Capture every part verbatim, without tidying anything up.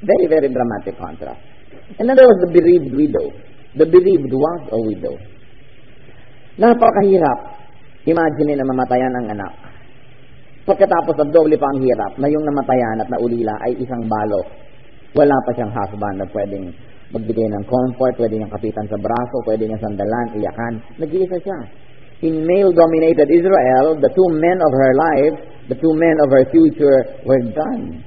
Very, very dramatic contrast. And then there was the bereaved widow. The bereaved was a widow. Napakahirap. Imagine na mamatayan ang anak. Pagkatapos ng doble pa ang hirap na yung namatayan at naulila ay isang balok. Wala pa siyang husband na pwedeng magbigay ng comfort, pwede niyang kapitan sa braso, pwede niyang sandalan, iyakan. Nag-iisa siya. In male-dominated Israel, the two men of her life, the two men of her future were gone.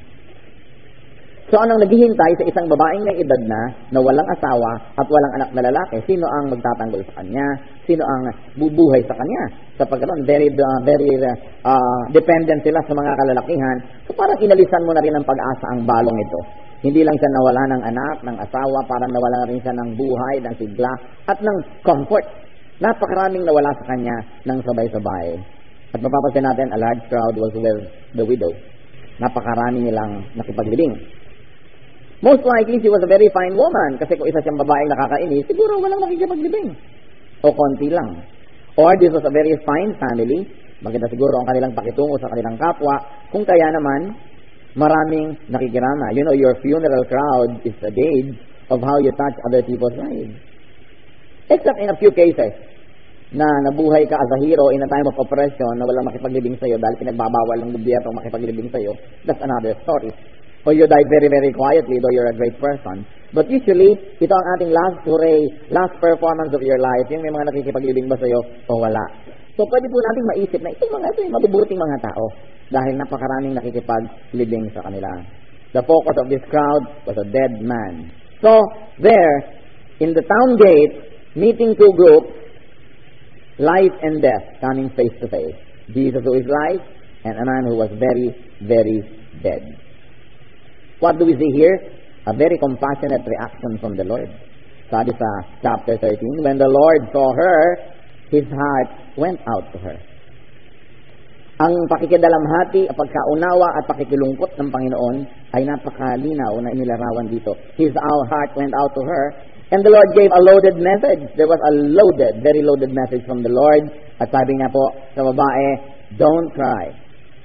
So anong naghihintay sa isang babaeng may edad na, na walang asawa at walang anak na lalaki? Sino ang magtatanggol sa kanya? Sino ang bubuhay sa kanya? Sapagkat very, uh, very uh, dependent sila sa mga kalalakihan. So parang inalisan mo na rin ng pag-asa ang balong ito. Hindi lang siya nawala ng anak, ng asawa, parang nawala na rin siya ng buhay, ng sigla, at ng comfort. Napakaraming nawala sa kanya ng sabay-sabay. At mapapansin natin, a large crowd was with the widow. Napakarami nilang nakipaglibing. Most likely, she was a very fine woman. Kasi kung isa siyang babaeng nakakainis, siguro walang makikipaglibing. O konti lang. Or this was a very fine family. Maganda siguro ang kanilang pakitungo sa kanilang kapwa. Kung kaya naman, maraming nakikirama. You know, your funeral crowd is a gauge of how you touch other people's lives. Except in a few cases na nabuhay ka as a hero in a time of oppression na walang makipaglibing sa'yo dahil pinagbabawal ng gobyerno makipaglibing sa'yo. That's another story. Or you died very, very quietly, though you're a great person. But usually, ito ang ating last hooray, last performance of your life. Yung may mga nakikipaglibing ba sa'yo o wala. So, pwede po natin maisip na itong mga ito yung mabubuting mga tao dahil napakaraming nakikipaglibing sa kanila. The focus of this crowd was a dead man. So, there, in the town gate, meeting two groups, life and death coming face to face. Jesus who is life and a man who was very, very dead. What do we see here? A very compassionate reaction from the Lord. Sabi sa chapter thirteen, when the Lord saw her, His heart went out to her. Ang pakikidalamhati, pagkaunawa at pakikilungkot ng Panginoon ay napakalinaw na inilarawan dito. His our heart went out to her, and the Lord gave a loaded message. There was a loaded, very loaded message from the Lord. At sabi nga po sa babae, don't cry.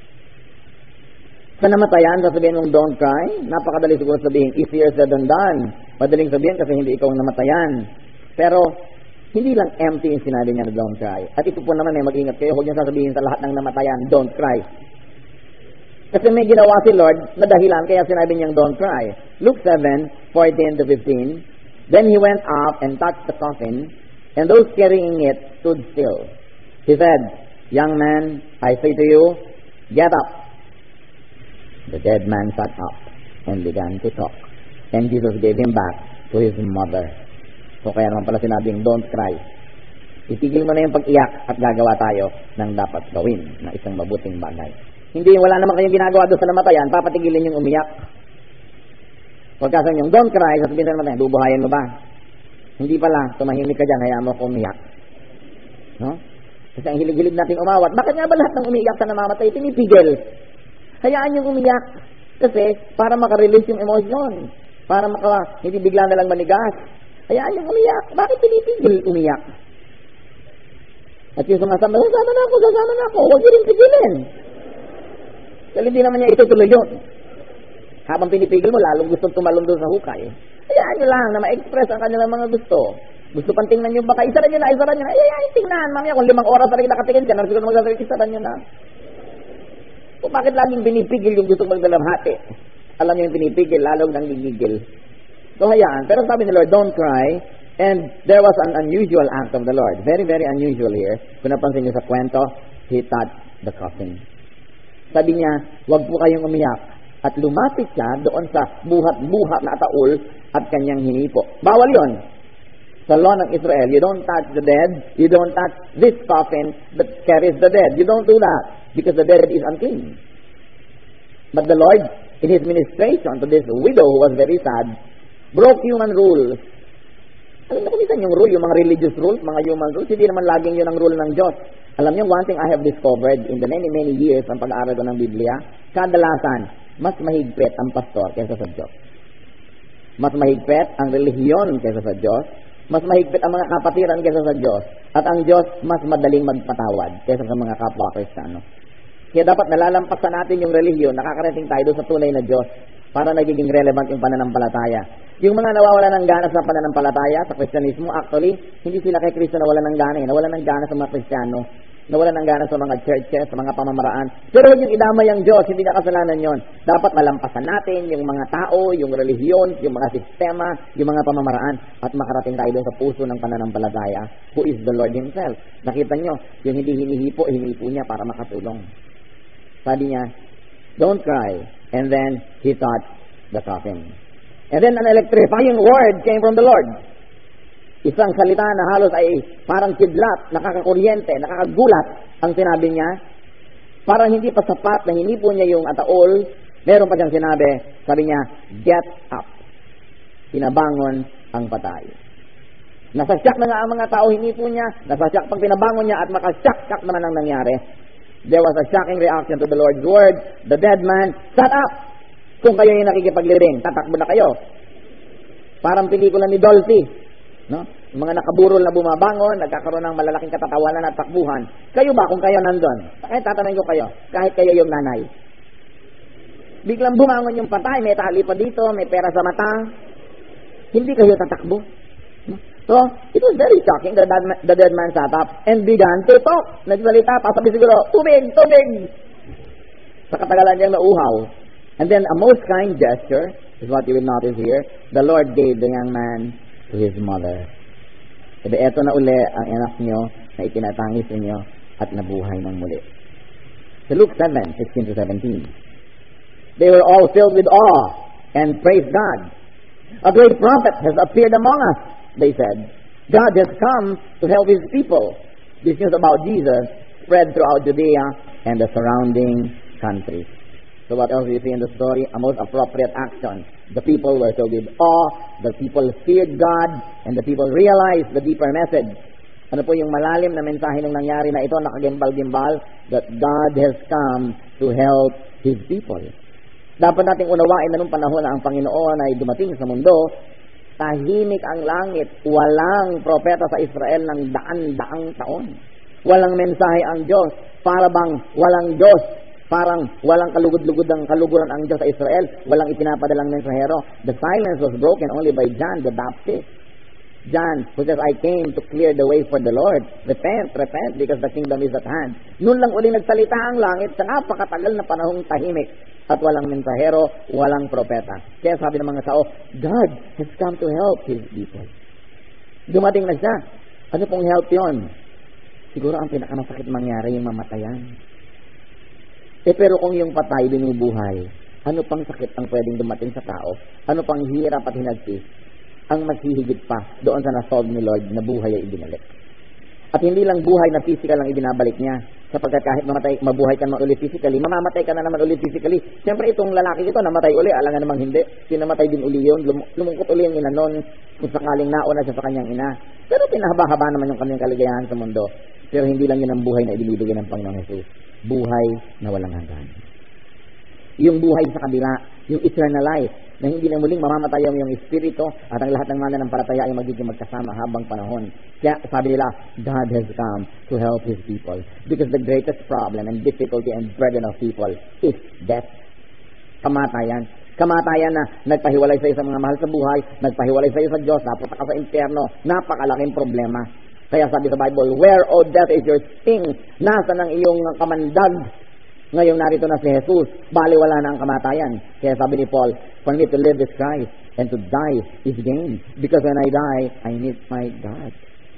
Sa namatayan, sasabihin mong don't cry, napakadali siguro sabihin, easier said than done. Madaling sabihin kasi hindi ikaw namatayan. Pero, hindi lang empty yung sinabi niya na don't cry. At ito po naman, eh, mag-ingat kayo, huwag niyo sasabihin sa lahat ng namatayan, don't cry. Kasi may ginawa si Lord na dahilan, kaya sinabi niyang don't cry. Luke seven, fourteen to fifteen, then he went up and touched the coffin, and those carrying it stood still. He said, young man, I say to you, get up. The dead man sat up and began to talk. And Jesus gave him back to his mother. So kaya naman pala sinabing, don't cry. Itigil mo na yung pag-iyak at gagawa tayo ng dapat gawin na isang mabuting bagay. Hindi, wala naman kayong ginagawa doon sa namatayan, papatigilin yung umiyak. Huwag ka sa yung, don't cry, sasabihin sa namatayan, bubuhayan mo ba? Hindi pala, tumahimik ka dyan, hayaan mo ko umiyak. No? Kasi ang hilig-hilig natin umawat. Bakit nga ba lahat ng umiyak sa namamatay, pinipigil? Hayaan yung umiyak. Kasi, para makarelease yung emosyon. Para maka, hindi bigla na lang manigas. Hayaan yung umiyak. Bakit pinipigil umiyak? At yung sumasama, sasama na ako, sasama na ako. Huwag nyo rin pigilin. Dahil hindi naman niya itutuloy yun. Habang pinipigil mo, lalong gusto tumalong doon sa hukay. Hayaan nyo lang na ma-express ang kanilang mga gusto. Gusto pang tingnan nyo, baka isaran nyo na, isaran nyo na. Ay, ay, tingnan. Mamaya, kung limang oras na rin nakatingin ka, nasiguro magsasabi, isaran nyo na. Kung bakit laging pinipigil yung gusto magdalamhati? Alam niyo yung pinipigil, lalong nang gigigil. So, hayaan. Pero sabi ni Lord, don't cry. And there was an unusual act of the Lord. Very, very unusual here. Kung napansin niyo sa kwento, He touched the coffin. Sabi niya, huwag po kayong umiyak. At lumapit siya doon sa buhat-buhat na taul at kanyang hinipo. Bawal yon. Sa law ng Israel, you don't touch the dead, you don't touch this coffin that carries the dead. You don't do that. Because the dead is unclean. But the Lord, in His ministration to this widow who was very sad, broke human rules. Alam niyo kung minsan yung rule, yung mga religious rules, mga human rules, hindi naman laging yun ang rule ng Diyos. Alam niyo, one thing I have discovered in the many, many years ng pag-aaral ko ng Biblia, kadalasan, mas mahigpit ang pastor kaysa sa Diyos. Mas mahigpit ang relihiyon kaysa sa Diyos. Mas mahigpit ang mga kapatiran kaysa sa Diyos. At ang Diyos, mas madaling magpatawad kaysa sa mga kapwa Kristiyano. Kaya dapat nalalampasan natin yung relihiyon, nakakarating tayo doon sa tunay na Diyos. para nagiging relevant yung pananampalataya. Yung mga nawawala ng gana sa pananampalataya, sa Kristyanismo, actually, hindi sila kay Kristo nawala ng gana eh. Nawala ng gana sa mga Kristiyano. Nawala ng gana sa mga churches, sa mga pamamaraan. Pero huwag yung idamay ang Diyos, hindi na kasalanan yon. Dapat malampasan natin yung mga tao, yung relihiyon, yung mga sistema, yung mga pamamaraan, at makarating tayo doon sa puso ng pananampalataya, who is the Lord Himself. Nakita nyo, yung hindi hinihipo, hinihipo niya para makatulong. Sabi niya, don't cry. And then, he touched the coffin. And then, an electrifying word came from the Lord. Isang salita na halos ay parang kidlat, nakakakuryente, nakakagulat ang sinabi niya. Parang hindi pa sapat na hindi po niya yung ataol. Meron pa siyang sinabi, sabi niya, get up. Pinabangon ang patay. Nasasyak na nga ang mga tao, hindi po niya. Nasasyak pag pinabangon niya at makasyak-syak naman ang nangyari. There was a shocking reaction to the Lord's word. The dead man sat up. Kung kayo yung nakikipaglibing, tatakbo na kayo. Parang pelikula ni Dolphy. No? Yung mga nakaburol na bumabangon, nagkakaroon ng malalaking katatawanan at takbuhan. Kayo ba kung kayo nandun? Kahit tatanungin ko kayo, kahit kayo yung nanay. Biglang bumangon yung patay, may tali pa dito, may pera sa mata. Hindi kayo tatakbo. No? So, it was very shocking. The dead, man, the dead man sat up and began to talk. Nagsalita pa, sabi siguro, tubig, tubig! Sa katagalan niyang nauhaw. And then, a most kind gesture, is what you will notice here, the Lord gave the young man to his mother. Sabi, eto na uli ang anak nyo na itinatangis ninyo at nabuhay ng muli. So Luke seven, sixteen to seventeen. They were all filled with awe and praised God. A great prophet has appeared among us, they said. God has come to help His people. This news about Jesus spread throughout Judea and the surrounding countries. So what else do you see in the story? A most appropriate action. The people were filled with awe, the people feared God, and the people realized the deeper message. Ano po yung malalim na mensahe ng nangyari na ito, nakagimbal-gimbal, that God has come to help His people. Dapat nating unawain na nung panahon na ang Panginoon ay dumating sa mundo, tahimik ang langit, walang propeta sa Israel ng daan-daang taon. Walang mensahe ang Diyos, para bang walang Diyos. Parang walang kalugod-lugod ang kaluguran ang Diyos sa Israel. Walang ipinapadalang mensahero. The silence was broken only by John the Baptist. John, who says, I came to clear the way for the Lord. Repent, repent, because the kingdom is at hand. Noon lang uling nagsalita ang langit sa napakatagal na panahong tahimik. At walang mensahero, walang propeta. Kaya sabi ng mga tao, God has come to help His people. Dumating na siya. Ano pong help yon? Siguro ang pinakamasakit mangyari yung mamatayan. Eh pero kung yung patay binubuhay, ano pang sakit ang pwedeng dumating sa tao? Ano pang hirap at hinagsis ang maghihigit pa doon sa nasolve ni Lord na buhay ay ibinalik? At hindi lang buhay na physical ang ibinabalik niya, sapagkat kahit mamatay, mabuhay ka naman ulit physically, mamamatay ka na naman ulit physically. Siyempre itong lalaki ito namatay uli, alangan namang hindi. Sinamatay din uli yun, lum- lumungkot uli yung ina noon kung sakaling nauna siya sa kanyang ina. Pero pinahaba-haba naman yung kanyang kaligayahan sa mundo. Pero hindi lang yun ang buhay na ibinibigay ng Panginoong Jesus. Buhay na walang hanggan. Yung buhay sa kabila, yung eternal life, na hindi na muling mamamatay yung, yung espiritu at ang lahat ng mananampalataya ay magiging magkasama habang panahon. Kaya sabi nila, God has come to help His people. Because the greatest problem and difficulty and burden of people is death. Kamatayan. Kamatayan na nagpahiwalay sa iyo sa mga mahal sa buhay, nagpahiwalay sa iyo sa Diyos, napunta ka sa impyerno, napakalaking problema. Kaya sabi sa Bible, where, O death, is your sting? Nasa ng iyong kamandag? Ngayong narito na si Jesus, bali wala na ang kamatayan. Kaya sabi ni Paul, for me to live is Christ, and to die is gain. Because when I die, I meet my God.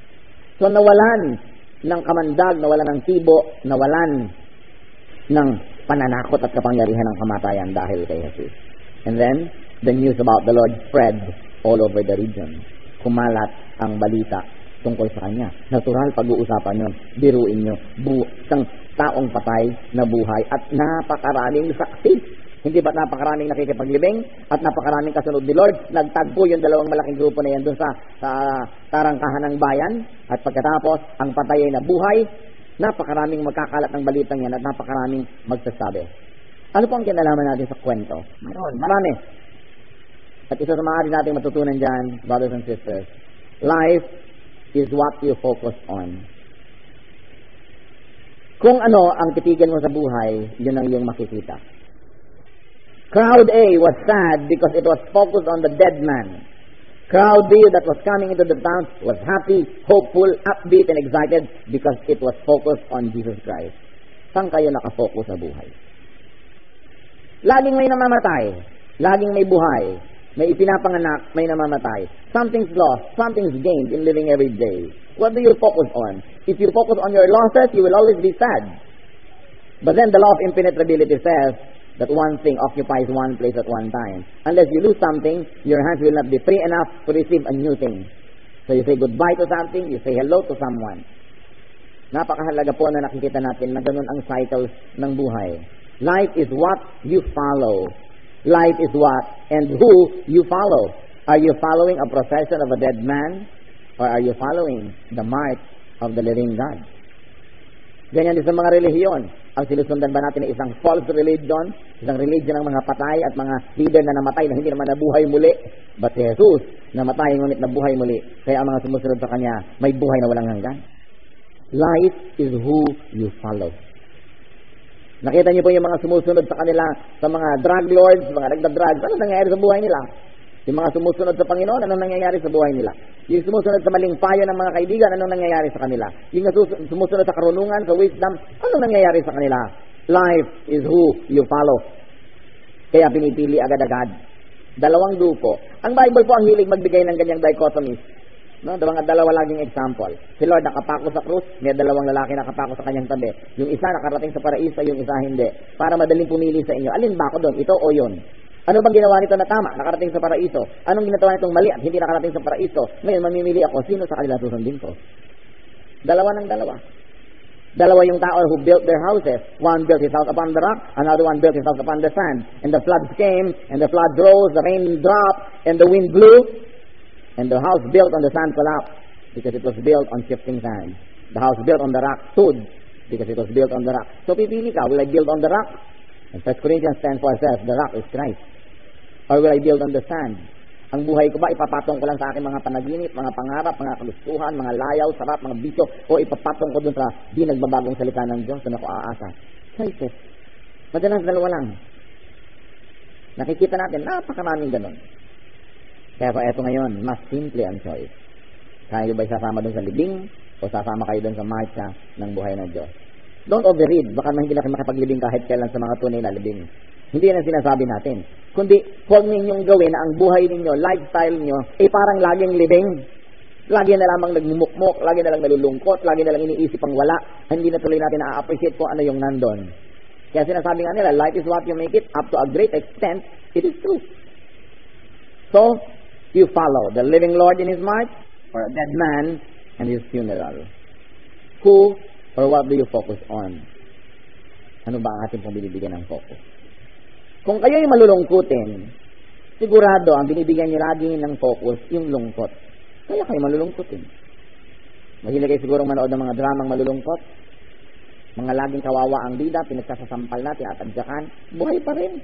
So nawalan ng kamandag, nawalan ng tibo, nawalan ng pananakot at kapangyarihan ng kamatayan dahil kay Jesus. And then, the news about the Lord spread all over the region. Kumalat ang balita tungkol sa Kanya. Natural, pag-uusapan nyo, biruin nyo, bu- isang taong patay na buhay at napakaraming saksi. Hindi ba napakaraming nakikipaglibing at napakaraming kasunod ni Lord? Nagtagpo yung dalawang malaking grupo na yan doon sa, sa tarangkahan ng bayan at pagkatapos, ang patay ay nabuhay, napakaraming magkakalat ng balitang yan at napakaraming magsasabi. Ano po ang kinalaman natin sa kwento? Mayroon, marami. At isa sa maaari natin matutunan dyan, brothers and sisters, life is what you focus on. Kung ano ang titigan mo sa buhay, yun ang iyong makikita. Crowd A was sad because it was focused on the dead man. Crowd B that was coming into the town was happy, hopeful, upbeat, and excited because it was focused on Jesus Christ. Saan kayo nakafocus sa buhay? Laging may namamatay. Laging may buhay. May ipinapanganak, may namamatay. Something's lost, something's gained in living every day. What do you focus on? If you focus on your losses, you will always be sad. But then the law of impenetrability says that one thing occupies one place at one time. Unless you lose something, your hands will not be free enough to receive a new thing. So you say goodbye to something, you say hello to someone. Napakahalaga po na nakikita natin na ganun ang cycles ng buhay. Life is what you follow. Life is what and who you follow. Are you following a procession of a dead man? Or are you following the march of the living God? Ganyan din sa mga relihiyon. Ang sinusundan ba natin ay isang false religion, isang religion ng mga patay at mga leader na namatay na hindi naman nabuhay muli. But si Jesus, namatay ngunit nabuhay muli. Kaya ang mga sumusunod sa Kanya, may buhay na walang hanggan. Life is who you follow. Nakita niyo po yung mga sumusunod sa kanila, sa mga drug lords, mga nagda-drugs, ano nangyayari sa buhay nila? Yung mga sumusunod sa Panginoon, anong nangyayari sa buhay nila? Yung sumusunod sa maling payo ng mga kaibigan, anong nangyayari sa kanila? Yung sumusunod sa karunungan, sa wisdom, anong nangyayari sa kanila? Life is who you follow. Kaya pinipili agad-agad. Dalawang grupo. Ang Bible po ang hilig magbigay ng ganyang dichotomies. No, dalawang dalawa laging example. Si Lord nakapako sa krus, may dalawang lalaki nakapako sa kanyang tabi. Yung isa nakarating sa paraiso, yung isa hindi. Para madaling pumili sa inyo. Alin ba ako doon? Ito o yun? Ano bang ginawa nito na tama? Nakarating sa paraiso. Anong ginagawa nitong mali at hindi nakarating sa paraiso? Ngayon mamimili ako, sino sa kanila susundin ko? Dalawa ng dalawa. Dalawa yung tao who built their houses. One built his house upon the rock, another one built his house upon the sand. And the floods came, and the floods rose, the rain dropped, and the wind blew. And the house built on the sand collapsed because it was built on shifting sand. The house built on the rock stood because it was built on the rock. So pipili ka, will I build on the rock? And First Corinthians ten four says, the rock is Christ. Or will I build on the sand? Ang buhay ko ba, ipapatong ko lang sa aking mga panaginip, mga pangarap, mga kalustuhan, mga layaw, sarap, mga bisyo, o ipapatong ko dun sa di nagbabagong salita ng Diyos na ako aasa? Choices. Madalas dalawa lang. Nakikita natin, napakaraming ganun. Kaya pa eto ngayon, mas simple ang choice. Kaya ba sasama dun sa libing o sasama kayo dun sa marcha ng buhay ng Diyos? Don't overread. Baka hindi na kayo makapaglibing kahit kailan sa mga tunay na libing. Hindi yan ang sinasabi natin. Kundi, huwag ninyong gawin na ang buhay ninyo, lifestyle nyo, ay parang laging libing. Lagi na lamang nagmumukmok, lagi na lang nalulungkot, lagi na lang iniisip ang wala. Hindi na tuloy natin na-appreciate kung ano yung nandun. Kaya sinasabi nga nila, life is what you make it. Up to a great extent, it is true. So, you follow the living Lord in His march or a dead man and His funeral. Who or what do you focus on? Ano ba ang ating pong binibigyan ng focus? Kung kayo'y malulungkutin, sigurado ang binibigyan niyo lagi ng focus yung lungkot. Kaya kayo malulungkutin. Mahilig kayo sigurong manood ng mga dramang malulungkot. Mga laging kawawa ang bida, pinagsasasampal natin at adyakan, buhay pa rin.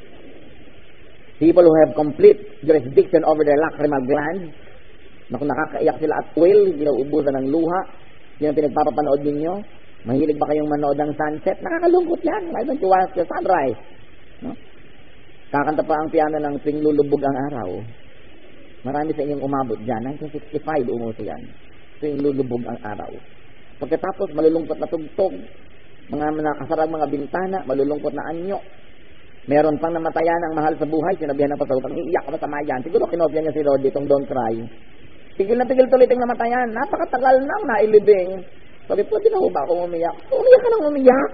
People who have complete jurisdiction over their lacrimal glands, na kung nakakaiyak sila at will, hindi na ubusan ng luha, yun ang pinagpapapanood ninyo. Mahilig ba kayong manood ng sunset? Nakakalungkot yan. Why don't you watch the sunrise? No? Kakanta pa ang piano ng tuwing lulubog ang araw. Marami sa inyong umabot dyan. nineteen sixty-five umuso yan. Tuwing lulubog ang araw. Pagkatapos, malulungkot na tugtog. Mga nakasarag mga bintana, malulungkot na anyo. Meron pang namatayan ang mahal sa buhay, sinabihan ng pasawutang, iiyak ka ba sa mayan? Siguro kinopya niya si Lord itong don't cry. Tigil na tigil tuloy itong namatayan. Napakatagal nang nailibing. Sabi po, di na ho ba akong umiyak? Umiyak ka nang umiyak.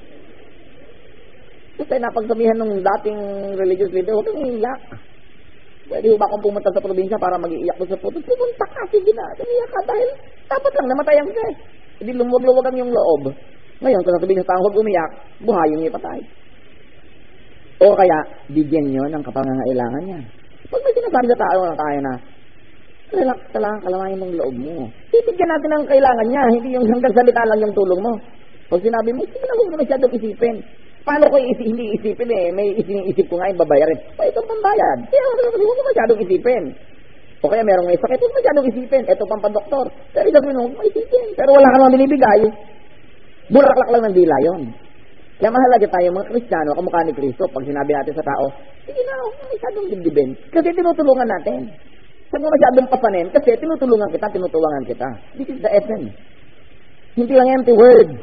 Kasi napagsabihan ng dating religious leader, huwag kang umiyak. Pwede ho ba akong pumunta sa probinsya para mag-iiyak ko sa puto? Pumunta ka, sige na. Umiyak ka dahil dapat lang namatayan ka. Hindi lumwag-luwag ang yung loob. Ngayon, kung sasabihin sa tao, huwag umiyak, buhayin niya patay. O kaya, bigyan nyo ng kapangangailangan niya. Pag may sinasabi sa tao na tayo na, relax ka lang, kalamayin mong loob mo. Tibigyan natin ang kailangan niya, hindi yung hanggang salita lang yung tulong mo. Pag sinabi mo, sige na huwag na masyadong isipin. Paano ko isi, hindi isipin eh? May isiniisip ko nga yung babayarin. Pa ito pambayad. Kaya huwag mo masyadong isipin. O kaya merong may sakit, huwag masyadong isipin. Ito pang pandoktor. Pero isipin mo, huwag mo isipin. Pero wala ka naman binibigay. Bulaklak lang ng dila yun. Kaya mahalaga tayo mga Kristiyano, kamukha ni Kristo, pag sinabi natin sa tao, sige na, huwag masyadong dibdibin. Kasi tinutulungan natin. Huwag mo masyadong papanin, kasi tinutulungan kita, tinutulungan kita. This is the essence. Hindi lang empty words.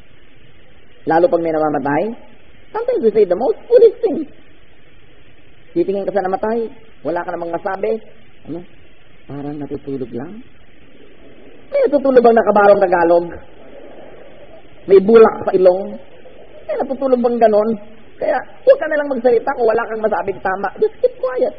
Lalo pag may namamatay, sometimes we say the most foolish things. Titingin ka sa namatay, wala ka namang masabi. Ano? Parang natutulog lang. May natutulog bang nakabarong Tagalog? May bulak sa ilong? May natutulog bang ganon? Kaya, huwag ka nalang magsalita kung wala kang masabing tama. Just keep quiet.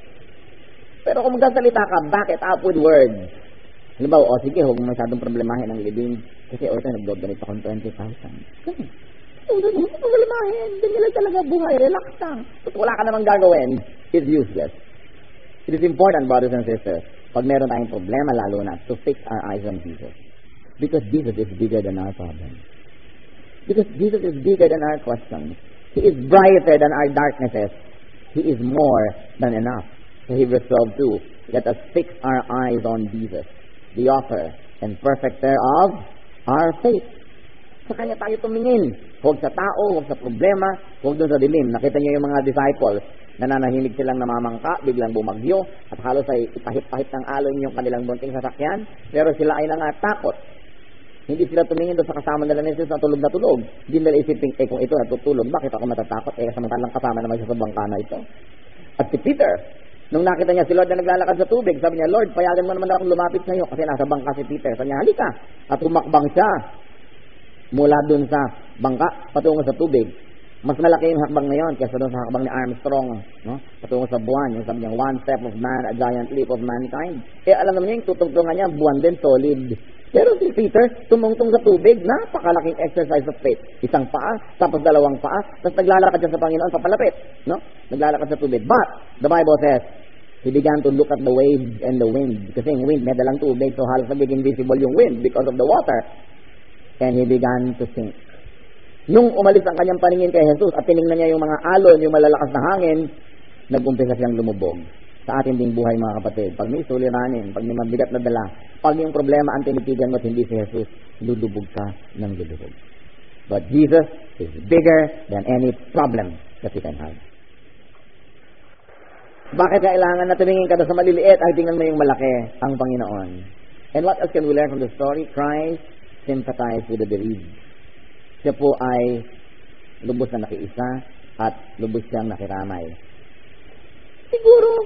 Pero kung magsasalita ka, back it up with words. Halimbawa, o sige, huwag masyadong problemahin ang living. Kasi, o ito, nag-donate akong twenty thousand. Kasi, huwag masyadong problemahin. Ganyan lang talaga buhay. Relax lang. At wala ka namang gagawin. It's useless. It is important, brothers and sisters, pag meron tayong problema, lalo na, to fix our eyes on Jesus. Because Jesus is bigger than our problems. Because Jesus is bigger than our questions. He is brighter than our darknesses. He is more than enough. So Hebrews twelve two, let us fix our eyes on Jesus, the author and perfecter of our faith. Sa Kanya tayo tumingin. Huwag sa tao, huwag sa problema, huwag doon sa dilim. Nakita niyo yung mga disciples, nananahimik silang namamangka, biglang bumagyo, at halos ay ipahit-pahit ng alon yung kanilang bunting sasakyan, pero sila ay nangatakot. Hindi sila tumingin doon sa kasama nila ni Jesus na tulog na tulog. Hindi nila isipin, eh kung ito natutulog, bakit ako matatakot? Eh samantalang kasama naman siya sa bangka na ito. At si Peter, nung nakita niya si Lord na naglalakad sa tubig, sabi niya, Lord, payagan mo naman akong lumapit sa iyo kasi nasa bangka si Peter. Sabi niya, halika. At humakbang siya mula doon sa bangka patungo sa tubig. Mas malaki yung hakbang ngayon kaysa doon sa hakbang ni Armstrong, no? Patungo sa buwan. Yung sabi niya, one step of man, a giant leap of mankind. Eh alam naman niya, yung tutungtungan niya, buwan din, solid. Pero si Peter, tumungtong sa tubig, napakalaking exercise of faith. Isang paa, tapos dalawang paa, tapos naglalakad siya sa Panginoon, papalapit. No? Naglalakad sa tubig. But, the Bible says, he began to look at the waves and the wind. Kasi yung wind, may dalang tubig, so halos nagiging visible yung wind because of the water. And he began to sink. Nung umalis ang kanyang paningin kay Jesus at tinignan niya yung mga alon, yung malalakas na hangin, nag-umpisa siyang lumubog. Sa ating ding buhay, mga kapatid, pag may suliranin, pag may mabigat na dala, pag yung problema ang tinitigan mo at hindi si Jesus, lulubog ka ng lulubog. But Jesus is bigger than any problem that you can have. Bakit kailangan na tumingin ka sa maliliit ay tingnan mo yung malaki, ang Panginoon? And what else can we learn from the story? Christ sympathized with the bereaved. Siya po ay lubos na nakiisa at lubos siyang nakiramay. Siguro,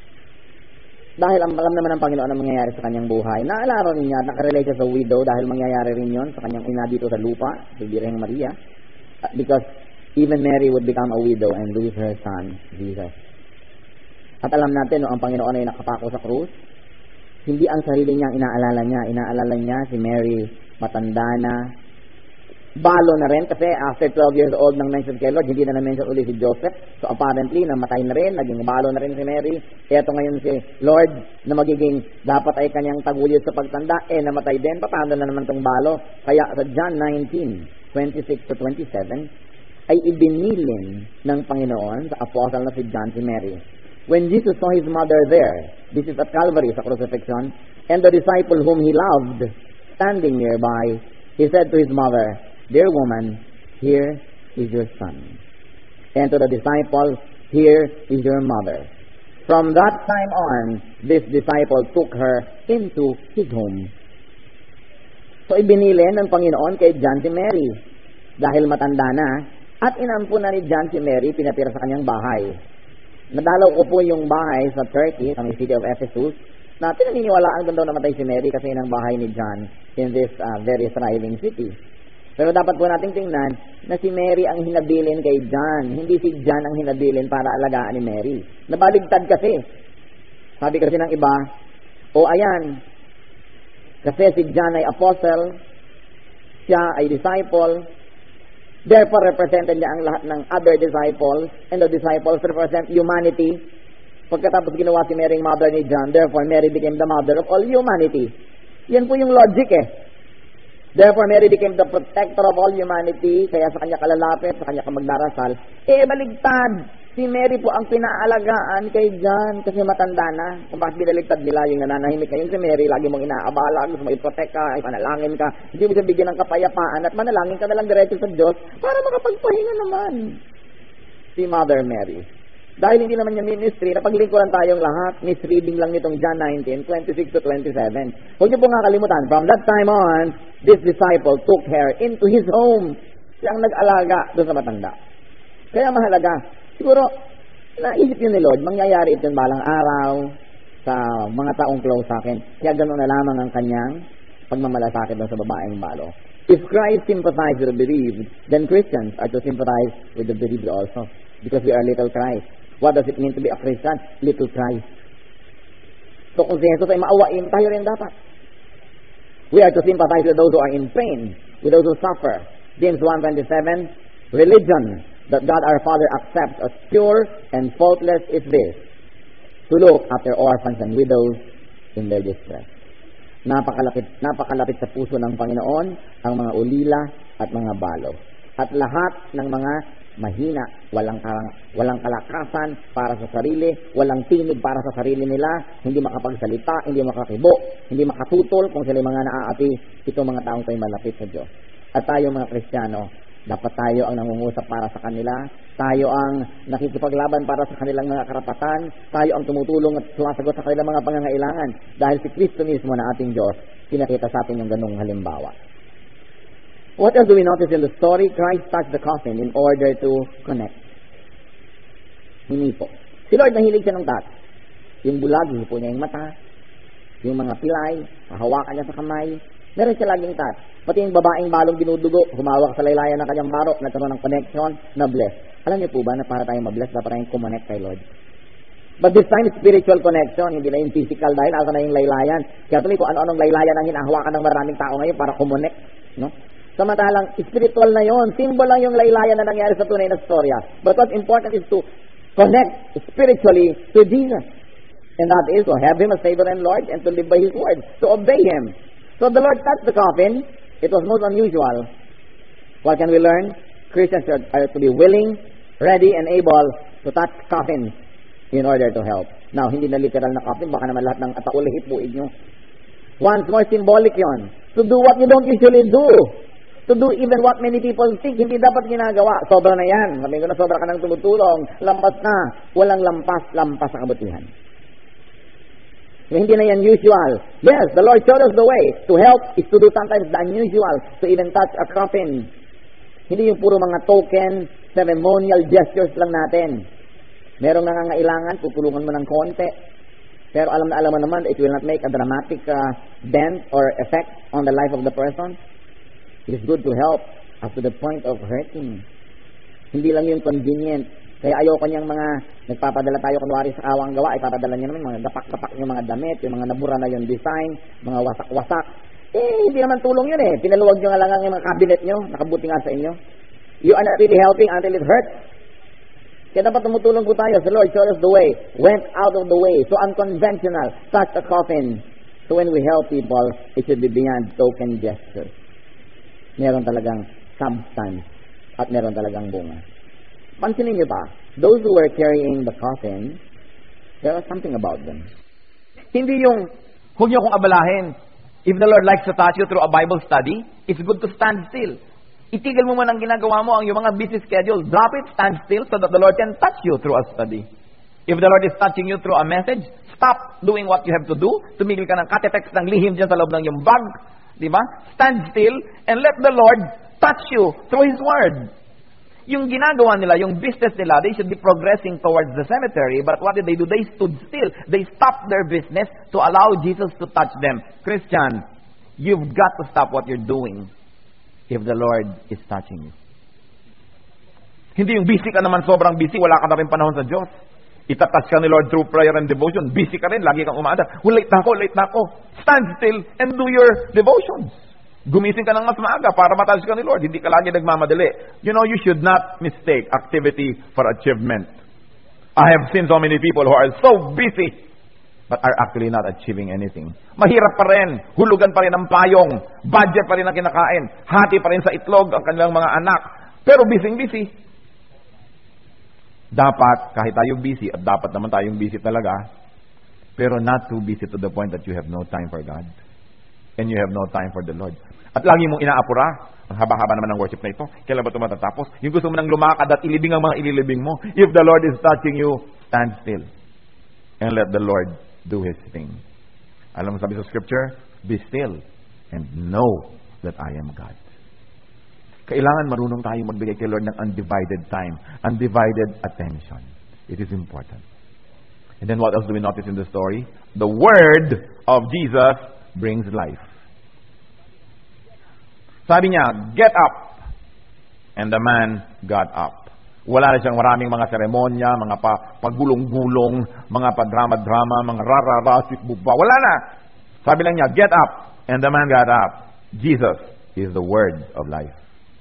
dahil alam naman ng Panginoon ang mangyayari sa kanyang buhay, naalala rin niya, nakarelate siya sa widow dahil mangyayari rin yon sa kanyang ina dito sa lupa, sa Birheng Maria, because even Mary would become a widow and lose her son, Jesus. At alam natin, no, ang Panginoon ay nakapako sa krus, hindi ang sarili niyang inaalala niya, inaalala niya si Mary, matanda na, balo na rin kasi after twelve years old nang mention kay Lord, hindi na na-mention ulit si Joseph. So apparently, namatay na rin, naging balo na rin si Mary. Eto ngayon si Lord na magiging dapat ay kanyang taguyod sa pagtanda, eh namatay din. Paano na naman tong balo? Kaya sa John nineteen, twenty-six to twenty-seven, ay ibinilin ng Panginoon sa apostle na si John si Mary. When Jesus saw his mother there, this is at Calvary sa crucifixion, and the disciple whom he loved standing nearby, he said to his mother, Dear woman, here is your son. And to the disciple, here is your mother. From that time on, this disciple took her into his home. So ibinilin ng Panginoon kay John si Mary dahil matanda na at inampo na ni John si Mary, pinatira sa kanyang bahay. Nadalaw ko po yung bahay sa Turkey, sa city of Ephesus, na pinaniniwalaan doon daw namatay si Mary kasi yun ang bahay ni John in this uh, very thriving city. Pero dapat po nating tingnan na si Mary ang hinabilin kay John. Hindi si John ang hinabilin para alagaan ni Mary. Nabaligtad kasi. Sabi kasi ng iba, o ayan, kasi si John ay apostle, siya ay disciple, therefore represented niya ang lahat ng other disciples, and the disciples represent humanity. Pagkatapos ginawa si Mary ang mother ni John, therefore Mary became the mother of all humanity. Yan po yung logic eh. Therefore, Mary became the protector of all humanity, kaya sa kanya kalalapit, sa kanya kamagdarasal. Eh, baligtad. Si Mary po ang pinaalagaan kay John kasi matanda na. Kung bakit binaligtad nila yung nananahimik ngayon si Mary, lagi mong inaabala, gusto mo i-protect ka, ipanalangin ka, hindi mo siya bigyan ng kapayapaan at manalangin ka na lang diretso sa Diyos para makapagpahinga naman. Si Mother Mary. Dahil hindi naman niya ministry, napaglingkuran tayong lahat, misreading lang nitong John nineteen, twenty-six to twenty-seven. Huwag niyo po nga kalimutan, from that time on, this disciple took her into his home. Siyang nag-alaga doon sa matanda. Kaya mahalaga, siguro, naisip yun ni Lord, mangyayari ito balang araw sa mga taong close sa akin. Kaya ganoon na lamang ang kanyang pagmamalasakit doon sa babaeng balo. If Christ sympathized with the bereaved, then Christians are to sympathize with the bereaved also. Because we are little Christ. What does it mean to be a Christian? Little Christ. So kung si Jesus ay maawain, tayo rin dapat. We are to sympathize with those who are in pain, with those who suffer. James one twenty-seven, religion that God our Father accepts as pure and faultless is this, to look after orphans and widows in their distress. Napakalapit, napakalapit sa puso ng Panginoon ang mga ulila at mga balo. At lahat ng mga mahina, walang, walang kalakasan para sa sarili, walang tinig para sa sarili nila, hindi makapagsalita, hindi makakibo, hindi makatutol kung sila mga naaapi, itong mga taong tayo malapit sa Diyos. At tayo mga Kristiyano, dapat tayo ang nangungusap para sa kanila, tayo ang nakikipaglaban para sa kanilang mga karapatan, tayo ang tumutulong at sumasagot sa kanilang mga pangangailangan. Dahil si Kristo mismo na ating Diyos, pinakita sa atin yung ganung halimbawa. What else do we notice in the story? Christ touched the coffin in order to connect. Hindi po. Si Lord nahilig siya ng touch. Yung bulag, hipo niya yung mata, yung mga pilay, hahawakan niya sa kamay. Meron siya laging touch. Pati yung babaeng balong dinudugo, humawak sa laylayan ng kanyang baro, nagkaroon ng connection, na-bless. Alam niyo po ba na para tayong ma-bless, dapat tayong kumonect kay Lord? But this time, spiritual connection, hindi na yung physical dahil asa na yung laylayan. Kaya tuloy kung ano-anong laylayan ang hinahawakan ng maraming tao ngayon para kumonect. No? Samantalang, spiritual na yon, symbol lang yung laylayan na nangyari sa tunay na storya. But what's important is to connect spiritually to Jesus. And that is to have Him as Savior and Lord and to live by His word, to obey Him. So the Lord touched the coffin. It was most unusual. What can we learn? Christians are to be willing, ready, and able to touch coffins in order to help. Now, hindi na literal na coffin, baka naman lahat ng atauli hipuin nyo. Once more, symbolic yon. To do what you don't usually do. To do even what many people think, hindi dapat ginagawa. Sobra na yan. Sabihin ko na sobra ka ng tumutulong. Lampas na. Walang lampas, lampas sa kabutihan. So, hindi na yan usual. Yes, the Lord showed us the way. To help is to do sometimes the unusual. To even touch a coffin. Hindi yung puro mga token, ceremonial gestures lang natin. Merong nangangailangan, tutulungan mo ng konti. Pero alam na alam mo naman, it will not make a dramatic uh, dent or effect on the life of the person. It is good to help up to the point of hurting. Hindi lang yung convenient. Kaya ayoko niyang mga nagpapadala tayo kunwari sa awang gawa, ipapadala niya naman mga gapak-gapak yung mga damit, yung mga nabura na yung design, mga wasak-wasak. Eh, hindi naman tulong yun eh. Pinaluwag nyo nga lang ang mga cabinet nyo, nakabuti nga sa inyo. You are not really helping until it hurts. Kaya dapat tumutulong po tayo. The Lord showed us the way, went out of the way. So unconventional, touch a coffin. So when we help people, it should be beyond token gestures. Meron talagang substance at meron talagang bunga. Pansinin niyo ba, those who were carrying the coffin, there was something about them. Hindi yung, huwag niyo akong abalahin. If the Lord likes to touch you through a Bible study, it's good to stand still. Itigil mo man ang ginagawa mo, ang iyong mga busy schedule. Drop it, stand still so that the Lord can touch you through a study. If the Lord is touching you through a message, stop doing what you have to do. Tumigil ka ng katetext ng lihim dyan sa loob ng iyong bag. Di ba? Stand still and let the Lord touch you through His Word. Yung ginagawa nila, yung business nila, they should be progressing towards the cemetery. But what did they do? They stood still. They stopped their business to allow Jesus to touch them. Christian, you've got to stop what you're doing if the Lord is touching you. Hindi yung busy ka naman, sobrang busy, wala ka na rin panahon sa Diyos. Itatouch ka ni Lord through prayer and devotion. Busy ka rin, lagi kang umaanda. Oh, late na ako, late na ako. Stand still and do your devotions. Gumising ka ng mas maaga para matouch ka ni Lord. Hindi ka lagi nagmamadali. You know, you should not mistake activity for achievement. I have seen so many people who are so busy but are actually not achieving anything. Mahirap pa rin. Hulugan pa rin ang payong. Budget pa rin ang kinakain. Hati pa rin sa itlog ang kanilang mga anak. Pero busy-busy. Dapat, kahit tayo busy, at dapat naman tayong busy talaga, pero not too busy to the point that you have no time for God. And you have no time for the Lord. At lagi mong inaapura, ang haba-haba naman ng worship na ito, kailan ba ito matatapos? Yung gusto mo nang lumakad at ilibing ang mga ililibing mo. If the Lord is touching you, stand still. And let the Lord do His thing. Alam mo sabi sa scripture, be still and know that I am God. Kailangan marunong tayo magbigay kay Lord ng undivided time, undivided attention. It is important. And then what else do we notice in the story? The word of Jesus brings life. Sabi niya, get up. And the man got up. Wala na siyang maraming mga seremonya, mga pa, paggulong-gulong, mga padrama-drama, mga rarara, sitbuba. Wala na. Sabi lang niya, get up. And the man got up. Jesus is the word of life.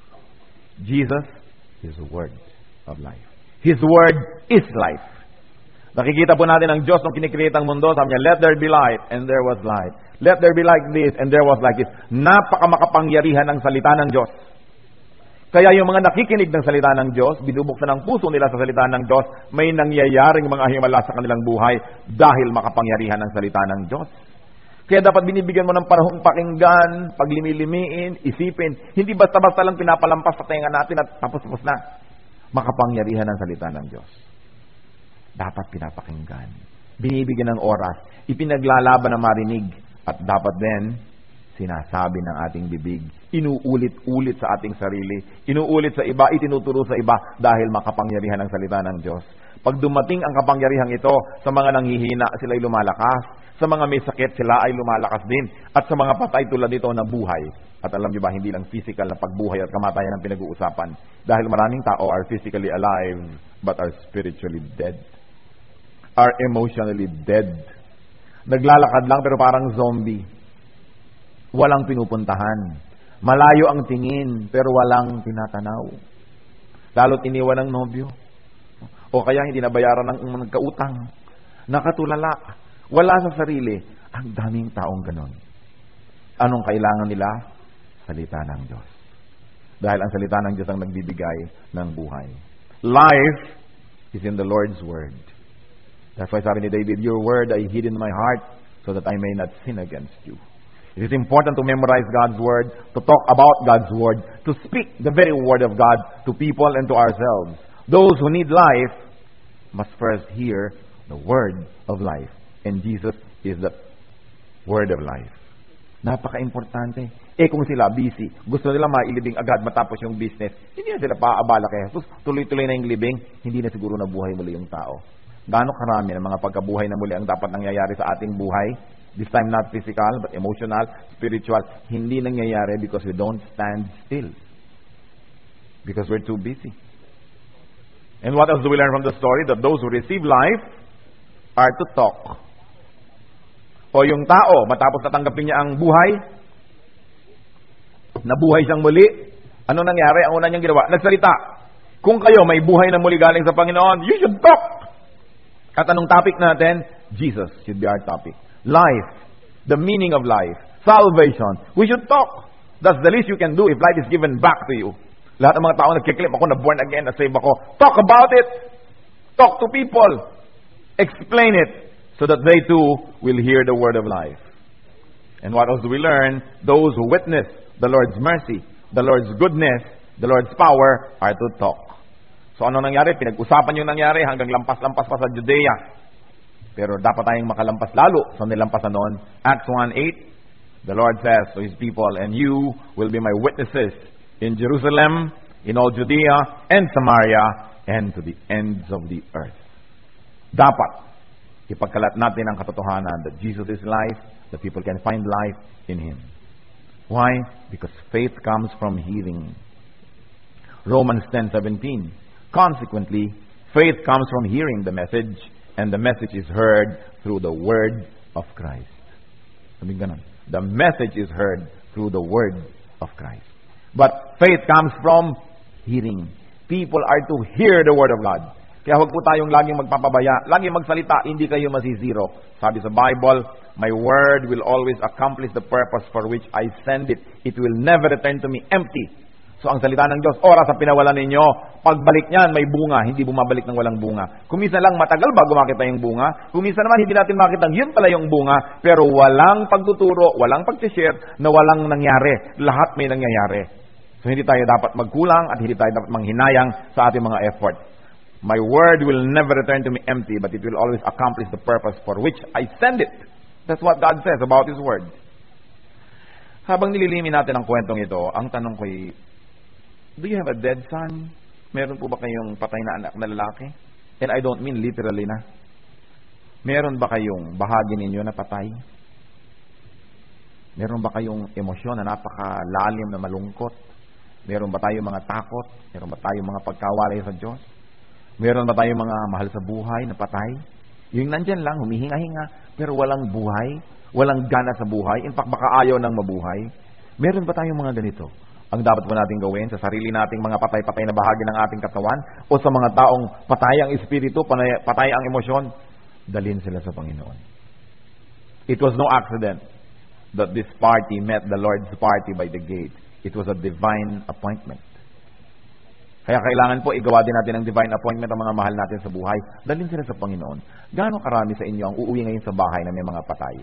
Jesus is the word of life. His word is life. Nakikita po natin ang Diyos nung kinikreate ang mundo. Sabi niya, let there be light, and there was light. Let there be like this, and there was like this. Napakamakapangyarihan ang salita ng Diyos. Kaya yung mga nakikinig ng salita ng Diyos, binubuksan ang puso nila sa salita ng Diyos, may nangyayaring mga himala sa kanilang buhay dahil makapangyarihan ang salita ng Diyos. Kaya dapat binibigyan mo ng panahong pakinggan, paglimilimiin, isipin. Hindi basta-basta lang pinapalampas sa tenga natin at tapos-tapos na. Makapangyarihan ang salita ng Diyos. Dapat pinapakinggan. Binibigyan ng oras. Ipinaglalaban na marinig. At dapat din, sinasabi ng ating bibig. Inuulit-ulit sa ating sarili. Inuulit sa iba, itinuturo sa iba dahil makapangyarihan ang salita ng Diyos. Pag dumating ang kapangyarihang ito, sa mga nanghihina, sila'y lumalakas. Sa mga may sakit, sila ay lumalakas din. At sa mga patay tulad nito na buhay. At alam niyo ba, hindi lang physical na pagbuhay at kamatayan ang pinag-uusapan. Dahil maraming tao are physically alive, but are spiritually dead. Are emotionally dead. Naglalakad lang pero parang zombie. Walang pinupuntahan. Malayo ang tingin pero walang tinatanaw. Lalo't iniwan ng nobyo. O kaya hindi nabayaran ng nagkautang. Nakatulala. Wala sa sarili. Ang daming taong ganon. Anong kailangan nila? Salita ng Diyos. Dahil ang salita ng Diyos ang nagbibigay ng buhay. Life is in the Lord's Word. That's why sabi ni David, your word I hid in my heart so that I may not sin against you. It is important to memorize God's word, to talk about God's word, to speak the very word of God to people and to ourselves. Those who need life must first hear the word of life. And Jesus is the word of life. Napaka-importante. Eh kung sila busy, gusto nila mailibing agad matapos yung business, hindi na sila paaabala kay Jesus. Tuloy-tuloy na yung libing, hindi na siguro nabuhay muli yung tao. Gaano karami ng mga pagkabuhay na muli ang dapat nangyayari sa ating buhay? This time not physical, but emotional, spiritual. Hindi nangyayari because we don't stand still. Because we're too busy. And what else do we learn from the story? That those who receive life are to talk. O yung tao, matapos natanggapin niya ang buhay, nabuhay siyang muli, ano nangyari? Ang una niyang ginawa, nagsalita. Kung kayo may buhay na muli galing sa Panginoon, you should talk. At anong topic natin? Jesus should be our topic. Life. The meaning of life. Salvation. We should talk. That's the least you can do if life is given back to you. Lahat ng mga tao nagkiklip ako na born again, na save ako. Talk about it. Talk to people. Explain it so that they too will hear the word of life. And what else do we learn? Those who witness the Lord's mercy, the Lord's goodness, the Lord's power are to talk. So ano nangyari? Pinag-usapan yung nangyari hanggang lampas-lampas pa sa Judea. Pero dapat tayong makalampas lalo sa nilampasan noon. Acts one eight, the Lord says to His people, and you will be my witnesses in Jerusalem, in all Judea, and Samaria, and to the ends of the earth. Dapat ipagkalat natin ang katotohanan that Jesus is life, that people can find life in Him. Why? Because faith comes from hearing. Romans ten seventeen. Consequently, faith comes from hearing the message, and the message is heard through the word of Christ. Sabihin ganun. The message is heard through the word of Christ. But faith comes from hearing. People are to hear the word of God. Kaya huwag po tayong laging magpapabaya, laging magsalita, hindi kayo masizero. Sabi sa Bible, my word will always accomplish the purpose for which I send it. It will never return to me empty. So ang salita ng Diyos, oras sa pinawalan ninyo, pagbalik niyan may bunga, hindi bumabalik ng walang bunga. Kung minsan lang matagal bago makita yung bunga, kung minsan naman hindi natin makita yun pala yung bunga, pero walang pagtuturo, walang pag-share, na walang nangyari. Lahat may nangyayari. So hindi tayo dapat magkulang at hindi tayo dapat manghinayang sa ating mga effort. My word will never return to me empty, but it will always accomplish the purpose for which I send it. That's what God says about His word. Habang nililimin natin ang kwentong ito, ang tanong ko ay, do you have a dead son? Meron po ba kayong patay na anak na lalaki? And I don't mean literally na. Meron ba kayong bahagi ninyo na patay? Meron ba kayong emosyon na napakalalim na malungkot? Meron ba tayong mga takot? Meron ba tayong mga pagkawalay sa Diyos? Meron ba tayong mga mahal sa buhay na patay? Yung nandyan lang, humihinga-hinga, pero walang buhay, walang gana sa buhay. In fact, baka ayaw nang mabuhay. Meron ba tayong mga ganito? Ang dapat po natin gawin sa sarili nating mga patay-patay na bahagi ng ating katawan o sa mga taong patay ang espiritu, patay ang emosyon, dalhin sila sa Panginoon. It was no accident that this party met the Lord's party by the gate. It was a divine appointment. Kaya kailangan po igawa din natin ang divine appointment ang mga mahal natin sa buhay. Dalhin sila sa Panginoon. Gaano karami sa inyo ang uuwi ngayon sa bahay na may mga patay?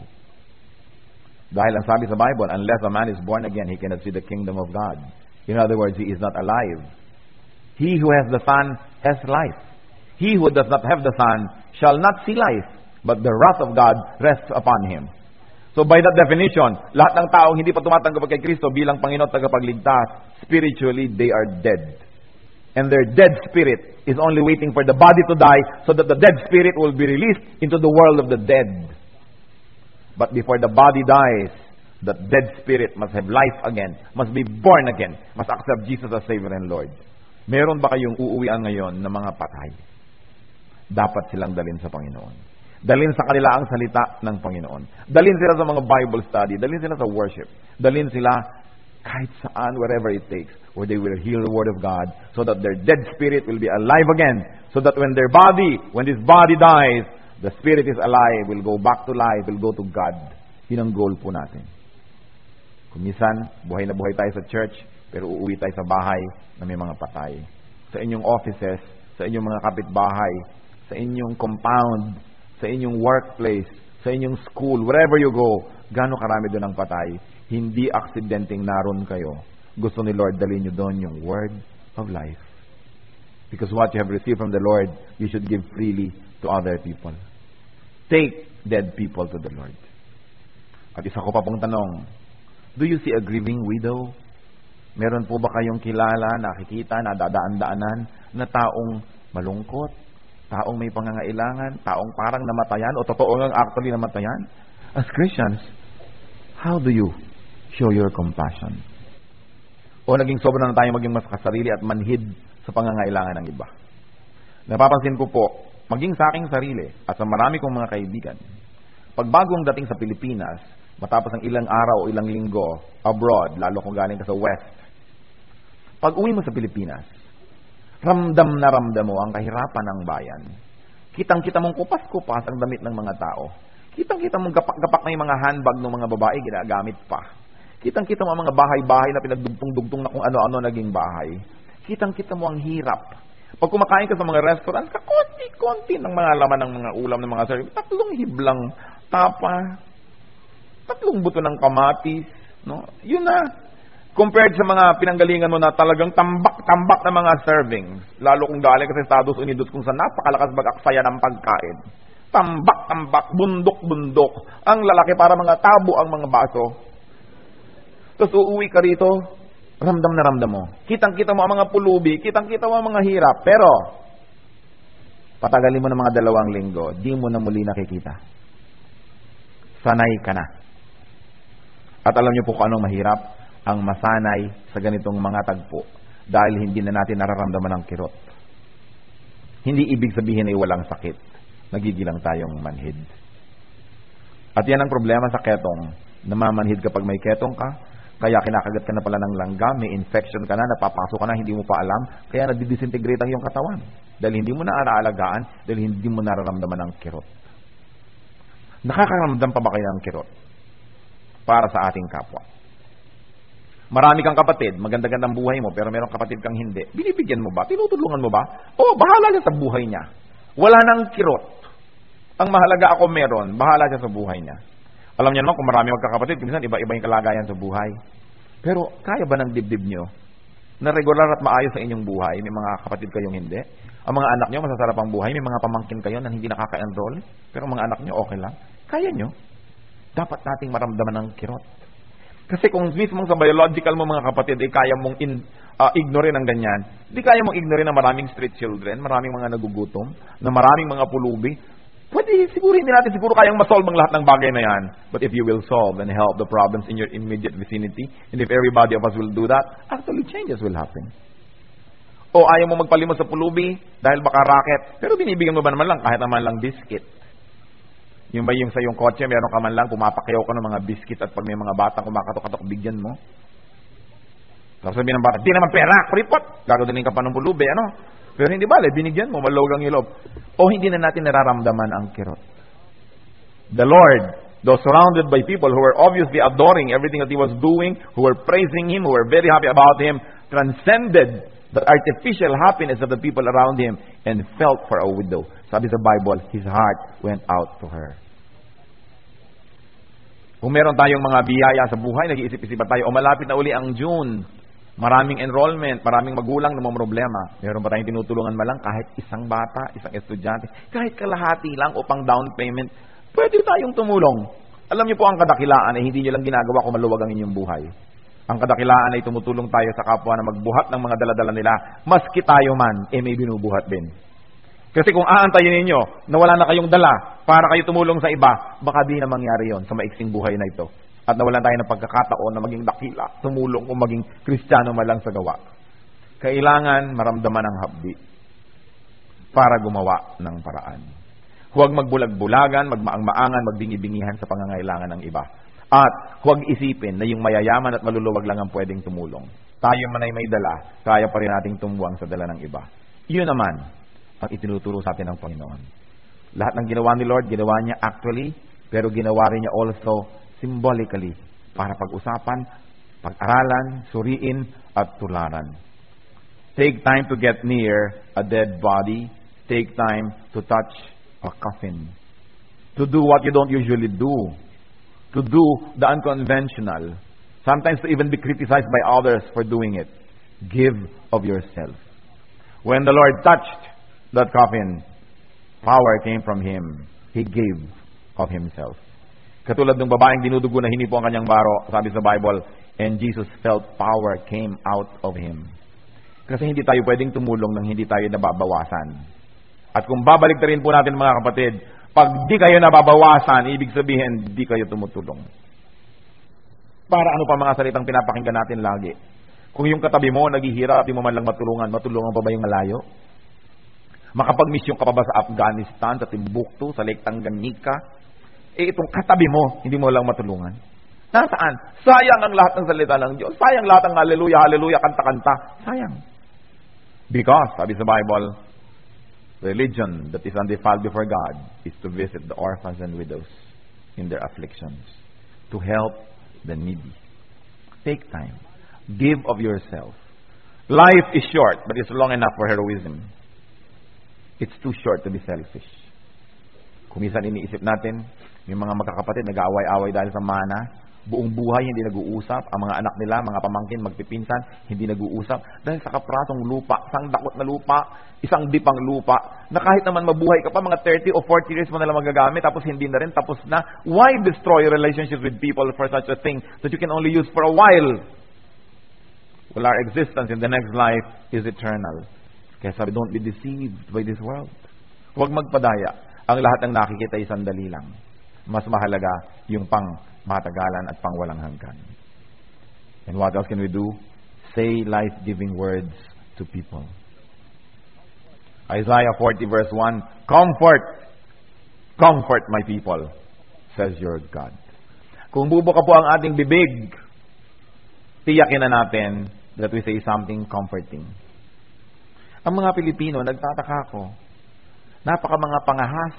Dahil ang sabi sa Bible, unless a man is born again, he cannot see the kingdom of God. In other words, he is not alive. He who has the Son has life. He who does not have the Son shall not see life, but the wrath of God rests upon him. So by that definition, lahat ng taong hindi pa tumatanggap kay Kristo bilang Panginoon at tagapagligtas, spiritually, they are dead. And their dead spirit is only waiting for the body to die so that the dead spirit will be released into the world of the dead. But before the body dies, the dead spirit must have life again, must be born again, must accept Jesus as Savior and Lord. Meron ba kayong uuwian ngayon na mga patay? Dapat silang dalhin sa Panginoon. Dalhin sa kanila ang salita ng Panginoon. Dalhin sila sa mga Bible study. Dalhin sila sa worship. Dalhin sila kahit saan, wherever it takes, where they will hear the Word of God, so that their dead spirit will be alive again, so that when their body, when this body dies, the spirit is alive, will go back to life, will go to God. Yun ang goal po natin. Kung minsan, buhay na buhay tayo sa church, pero uuwi tayo sa bahay na may mga patay. Sa inyong offices, sa inyong mga kapitbahay, sa inyong compound, sa inyong workplace, sa inyong school, wherever you go, gaano karami doon ang patay. Hindi aksidenteng naroon kayo. Gusto ni Lord dalhin nyo doon yung word of life. Because what you have received from the Lord, you should give freely to other people. Take dead people to the Lord. At isa ko pa pong tanong, do you see a grieving widow? Meron po ba kayong kilala, nakikita, nadadaan-daanan na taong malungkot, taong may pangangailangan, taong parang namatayan o totoo ngang actually namatayan? As Christians, how do you show your compassion? O naging sobra na tayo maging mas kasarili at manhid sa pangangailangan ng iba? Napapansin ko po, maging sa aking sarili at sa marami kong mga kaibigan, pagbagong dating sa Pilipinas, matapos ng ilang araw o ilang linggo abroad, lalo kung galing ka sa West, pag uwi mo sa Pilipinas, ramdam na ramdam mo ang kahirapan ng bayan. Kitang-kita mong kupas-kupas ang damit ng mga tao. Kitang-kita mong gapak-gapak na yung mga handbag ng mga babae ginagamit pa. Kitang-kita mo ang mga bahay-bahay na pinagdugtong-dugtong na kung ano-ano naging bahay. Kitang-kita mo ang hirap. Pag kumakain ka sa mga restaurant, kakonti-konti ng mga laman ng mga ulam ng mga service. Tatlong hiblang tapa, tatlong buto ng kamatis, no? Yun na. Compared sa mga pinanggalingan mo na talagang tambak-tambak na mga servings, lalo kung galing ka sa Estados Unidos kung saan napakalakas mag-aksaya ng pagkain. Tambak-tambak, bundok-bundok. Ang lalaki para mga tabo ang mga baso. Tapos uuwi ka rito, ramdam na ramdam mo. Kitang-kita mo ang mga pulubi, kitang-kita mo ang mga hirap. Pero, patagalin mo ng mga dalawang linggo, di mo na muli nakikita. Sanay ka na. At alam niyo po kung anong mahirap? Ang masanay sa ganitong mga tagpo dahil hindi na natin nararamdaman ang kirot. Hindi ibig sabihin ay walang sakit. Nagigilang tayong manhid. At yan ang problema sa ketong. Namamanhid kapag may ketong ka, kaya kinakagat ka na pala ng langgam, may infection ka na, napapasok ka na, hindi mo pa alam, kaya nadidisintegrate ang iyong katawan. Dahil hindi mo na araalagaan, dahil hindi mo nararamdaman ang kirot. Nakakaramdam pa ba kayo ng kirot? Para sa ating kapwa. Marami kang kapatid, maganda-gandang buhay mo, pero meron kapatid kang hindi. Binibigyan mo ba? Tinutulungan mo ba? Oo, bahala siya sa buhay niya. Wala nang kirot. Ang mahalaga ako meron, bahala siya sa buhay niya. Alam niyo naman, kung marami magkakapatid, minsan iba-iba yung kalagayan sa buhay. Pero kaya ba ng dibdib niyo na regular at maayos sa inyong buhay? May mga kapatid kayong hindi. Ang mga anak niyo, masasarap ang buhay. May mga pamangkin kayo na hindi nakaka-enroll. Pero ang mga anak niyo, okay lang. Kaya niyo. Dapat nating maramdaman ng kirot. Kasi kung mismo sa biological mo mga kapatid, eh, kaya mong in, uh, ignorin ang ganyan, di kaya mong ignorin na maraming street children, maraming mga nagugutom, na maraming mga pulubi, pwede, siguro hindi natin siguro kayang masolve ang lahat ng bagay na yan. But if you will solve and help the problems in your immediate vicinity, and if everybody of us will do that, actually changes will happen. O ayaw mo magpalimos sa pulubi dahil baka racket, pero binibigyan mo ba naman lang kahit naman lang biscuit? Yung ba yung sa yung kotse, meron ka man lang, pumapakyaw ka ng mga biscuit at pag may mga batang kumakatok-katok, bigyan mo. Tapos sabihin ng bata, di naman pera, kuripot, gagawin ka pa ng pulubi, ano? Pero hindi bale, binigyan mo, malugang ilob. O hindi na natin nararamdaman ang kirot. The Lord, though surrounded by people who were obviously adoring everything that He was doing, who were praising Him, who were very happy about Him, transcended the artificial happiness of the people around Him and felt for a widow. Sabi sa Bible, His heart went out to her. Kung meron tayong mga biyaya sa buhay, nag-iisip-isipan tayo, o malapit na uli ang June, maraming enrollment, maraming magulang na may problema. Meron ba tayong tinutulungan malang kahit isang bata, isang estudyante, kahit kalahati lang o pang down payment, pwede tayong tumulong. Alam niyo po ang kadakilaan ay hindi niyo lang ginagawa kung maluwag ang inyong buhay. Ang kadakilaan ay tumutulong tayo sa kapwa na magbuhat ng mga daladala nila. Maski tayo man, eh may binubuhat din. Kasi kung aantayin ninyo na wala na kayong dala para kayo tumulong sa iba, baka di na mangyari yon sa maiksing buhay na ito. At nawalan tayo ng pagkakataon na maging dakila, tumulong o maging Kristiyano man lang sa gawa. Kailangan maramdaman ang habdi para gumawa ng paraan. Huwag magbulag-bulagan, magmaang-maangan, magbingi-bingihan sa pangangailangan ng iba. At huwag isipin na yung mayayaman at maluluwag lang ang pwedeng tumulong. Tayo man ay may dala, kaya pa rin nating tumuwang sa dala ng iba. Yun naman ang itinuturo sa atin ng Panginoon. Lahat ng ginawa ni Lord, ginawa niya actually, pero ginawa rin niya also symbolically para pag-usapan, pag-aralan, suriin, at tularan. Take time to get near a dead body. Take time to touch a coffin. To do what you don't usually do. To do the unconventional. Sometimes to even be criticized by others for doing it. Give of yourself. When the Lord touched that coffin, power came from Him. He gave of Himself. Katulad ng babaeng dinudugo na hinipo ang kanyang baro, sabi sa Bible, and Jesus felt power came out of Him. Kasi hindi tayo pwedeng tumulong nang hindi tayo nababawasan. At kung babalik rin po natin mga kapatid, pag di kayo nababawasan, ibig sabihin, di kayo tumutulong. Para ano pa mga salitang pinapakinggan natin lagi? Kung yung katabi mo, naghihirap, di mo man lang matulungan, matulungan pa ba yung malayo? Makapag-mission ka pa ba sa Afghanistan, sa Timbuktu, sa Lake Tanganyika? Eh, itong katabi mo, hindi mo lang matulungan. Nasaan? Sayang ang lahat ng salita ng Diyos. Sayang lahat ng hallelujah, hallelujah, kanta-kanta. Sayang. Because, sabi sa Bible, religion that is undefiled before God is to visit the orphans and widows in their afflictions, to help the needy. Take time. Give of yourself. Life is short, but it's long enough for heroism. It's too short to be selfish. Kung minsan iniisip natin, yung mga magkakapatid nag-aaway-away dahil sa mana, buong buhay hindi nag-uusap, ang mga anak nila, mga pamangkin, magpipinsan, hindi nag-uusap, dahil sa kaprasong lupa, isang dakot na lupa, isang dipang lupa, na kahit naman mabuhay ka pa, mga thirty or forty years mo na lang magagamit, tapos hindi na rin, tapos na. Why destroy relationships with people for such a thing that you can only use for a while? Well, our existence in the next life is eternal. Kaya sabi, don't be deceived by this world. Huwag magpadaya. Ang lahat ng nakikita ay sandali lang. Mas mahalaga yung pang matagalan at pang walang hanggan. And what else can we do? Say life-giving words to people. Isaiah forty verse one, comfort, comfort my people, says your God. Kung bubuka po ang ating bibig, tiyakin na natin that we say something comforting. Ang mga Pilipino, nagtataka ko, napaka mga pangahas.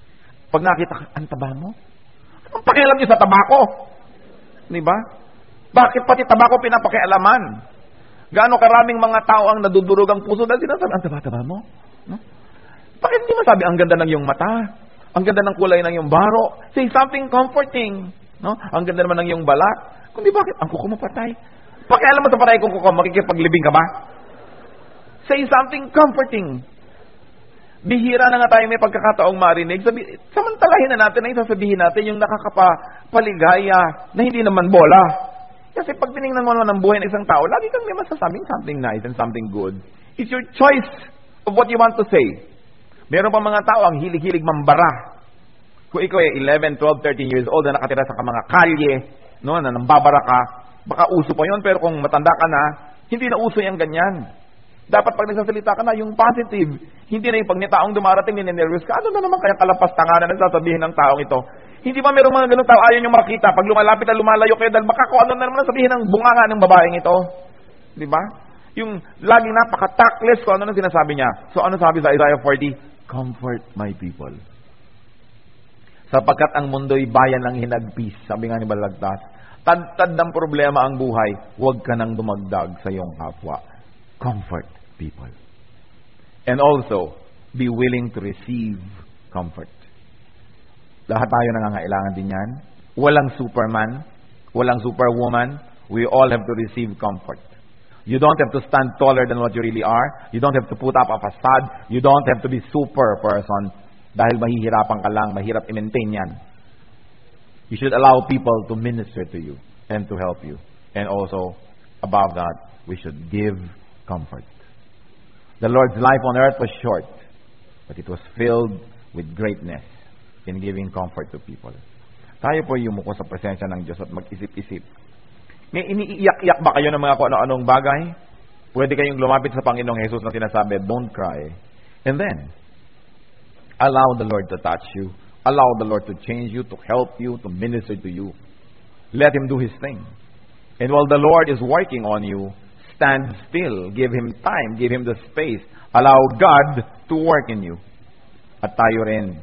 Pag nakita ka, ang taba mo? Ang pakialam niyo sa taba ko? Di ba? Bakit pati tabako pinapakialaman? Gaano karaming mga tao ang nadudurog ang puso dahil sinasabi, ang taba-taba mo? No? Bakit hindi masabi, ang ganda ng iyong mata? Ang ganda ng kulay ng iyong baro? Say something comforting. No? Ang ganda naman ng iyong balat. Kundi bakit? Ang kuko mo patay. Pakialam mo sa patay kung kuko, makikipaglibing ka ba? Say something comforting. Bihira na nga tayo may pagkakataong marinig. Sabi, samantalahin na natin na isasabihin natin yung nakakapaligaya na hindi naman bola. Kasi pag tinignan mo naman ang buhay ng isang tao, lagi kang may masasabing something nice and something good. It's your choice of what you want to say. Meron pa mga tao ang hilig-hilig mambara. Kung ikaw ay eleven, twelve, thirteen years old na nakatira sa mga kalye, no, na nambabara ka, baka uso pa yun, pero kung matanda ka na, hindi na uso yung ganyan. Dapat pag nagsasalita ka na, yung positive, hindi na yung pag taong dumarating, ninenervous ka, ano na naman kayang kalapastangan na nagsasabihin ng taong ito? Hindi ba meron mga ganun tao, ayaw nyo makita, pag lumalapit na lumalayo kayo, dahil baka kung ano na naman sabihin ng bunganga ng babaeng ito. Di ba? Yung laging napaka-tactless kung ano na sinasabi niya. So ano sabi sa Isaiah forty? Comfort my people. Sapagkat ang mundo'y bayan ng hinagpis, sabi nga ni Balagtas, tad-tad ng problema ang buhay, huwag ka nang dumagdag sa iyong kapwa. Comfort people. And also, be willing to receive comfort. Lahat tayo nangangailangan din yan. Walang superman, walang superwoman. We all have to receive comfort. You don't have to stand taller than what you really are. You don't have to put up a facade. You don't have to be super person dahil mahihirapan ka lang, mahirap i-maintain yan. You should allow people to minister to you and to help you. And also, above that, we should give comfort. The Lord's life on earth was short, but it was filled with greatness in giving comfort to people. Tayo po yumuko sa presensya ng Diyos at mag-isip-isip. May iniiyak-iyak ba kayo ng mga kung ano-anong bagay? Pwede kayong lumapit sa Panginoong Jesus na sinasabi, don't cry. And then, allow the Lord to touch you. Allow the Lord to change you, to help you, to minister to you. Let Him do His thing. And while the Lord is working on you, stand still. Give Him time. Give Him the space. Allow God to work in you. At tayo rin,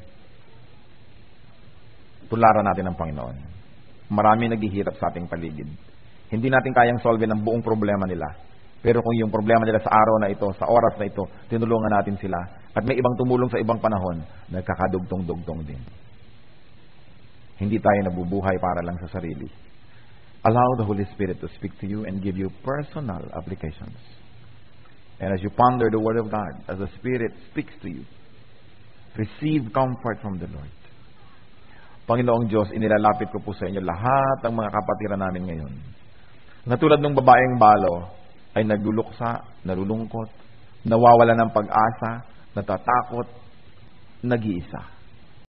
tularan natin ang Panginoon. Marami naghihirap sa ating paligid. Hindi natin kayang solve ng buong problema nila. Pero kung yung problema nila sa araw na ito, sa oras na ito, tinulungan natin sila. At may ibang tumulong sa ibang panahon, nagkakadugtong-dugtong din. Hindi tayo nabubuhay para lang sa sarili. Allow the Holy Spirit to speak to you and give you personal applications. And as you ponder the Word of God, as the Spirit speaks to you, receive comfort from the Lord. Panginoong Diyos, inilalapit ko po sa inyo lahat ng mga kapatiran namin ngayon. Na tulad ng babaeng balo, ay nagluluksa, nalulungkot, nawawala ng pag-asa, natatakot, nag-iisa.